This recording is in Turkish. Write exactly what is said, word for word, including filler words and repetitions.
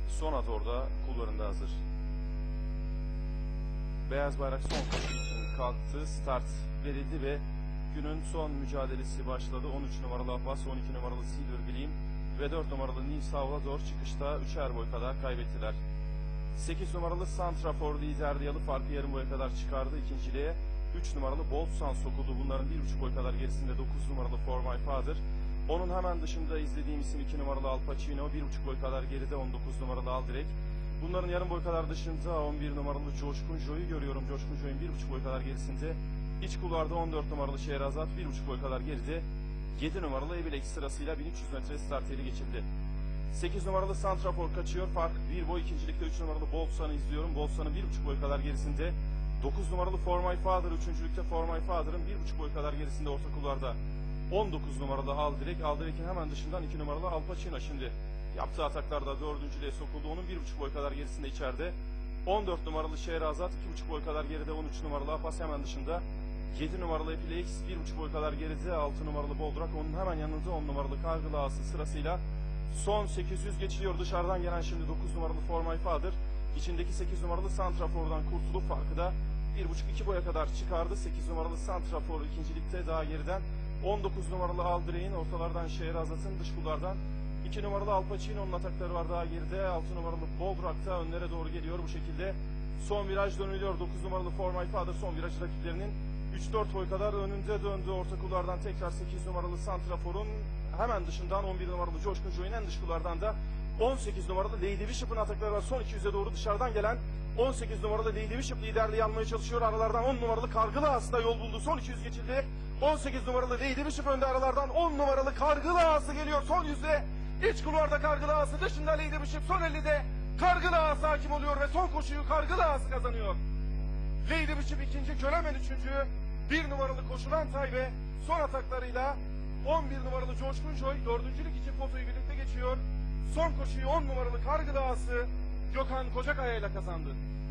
Son at orada kulvarında hazır. Beyaz bayrak son koşu için kalktı. Start verildi ve günün son mücadelesi başladı. on üç numaralı Abbas, on iki numaralı Silver Gleam ve dört numaralı New Salvador çıkışta üçer boy kadar kaybettiler. sekiz numaralı Santrafor liderdi. Yalı farkı yarım boya kadar çıkardı ikinciliğe. üç numaralı Bolt Sun sokuldu. Bunların bir buçuk boy kadar gerisinde dokuz numaralı For My Father. Onun hemen dışında izlediğim isim iki numaralı Al Pacino. bir buçuk boy kadar geride on dokuz numaralı Aldirek. Bunların yarım boy kadar dışında on bir numaralı Coşkun Joy'u görüyorum. Coşkun Joy'un bir buçuk boy kadar gerisinde. İç kulvarda on dört numaralı Şehrazat bir buçuk boy kadar geride. yedi numaralı Ebilex sırasıyla bin üç yüz metre start yeri geçildi. sekiz numaralı Santrafor kaçıyor. Fark bir boy. İkincilikte üç numaralı Bolt Sun'ı izliyorum. Bolt Sun'ın bir buçuk boy kadar gerisinde. dokuz numaralı For My Father. Üçüncülükte For My Father'ın bir buçuk boy kadar gerisinde orta kulvarda. on dokuz numaralı Aldirek. Aldirek'in hemen dışından iki numaralı Al Pacino şimdi. Yaptığı ataklarda dördüncülüğe sokuldu. Onun bir buçuk boy kadar gerisinde içeride. on dört numaralı Şehrazat iki buçuk boy kadar geride. on üç numaralı Apas hemen dışında. yedi numaralı Epilex bir buçuk boy kadar geride. altı numaralı Boldrak onun hemen yanında. on numaralı Kargılı Ağası sırasıyla son sekiz yüz geçiliyor. Dışarıdan gelen şimdi dokuz numaralı For My Father. İçindeki sekiz numaralı Santrafor'dan kurtulup farkı da bir buçuk iki boya kadar çıkardı. sekiz numaralı Santrafor ikincilikte daha geriden. on dokuz numaralı Aldirek'in ortalardan Şehrazat'ın dış kullardan. iki numaralı Al Pacino'nun atakları var daha geride. altı numaralı Boldrak da önlere doğru geliyor bu şekilde. Son viraj dönülüyor. dokuz numaralı For My Father son viraj rakiplerinin üç dört boy kadar önünde döndü. Orta kullardan tekrar sekiz numaralı Santrafor'un hemen dışından on bir numaralı Coşkun Joy'un en dış kullardan da on sekiz numaralı Lady Bishop'ın atakları var. Son iki yüze doğru dışarıdan gelen on sekiz numaralı Lady Bishop liderliği almaya çalışıyor. Aralardan on numaralı Kargılı Ağası da yol buldu. Son iki yüz geçildi. on sekiz numaralı Lady Bishop önde, aralardan on numaralı Kargılı Ağası geliyor. Son yüzde iç kulvarda Kargılı Ağası, dışında Lady Bishop. Son ellide Kargılı Ağası hakim oluyor ve son koşuyu Kargılı Ağası kazanıyor. Lady Bishop ikinci, Kölemen üçüncü. bir numaralı Koşulan Tay ve son ataklarıyla on bir numaralı Coşkun Joy dördüncülük için potoyu birlikte geçiyor. Son koşuyu on numaralı Kargılı Ağası Gökhan Kocakaya ile kazandı.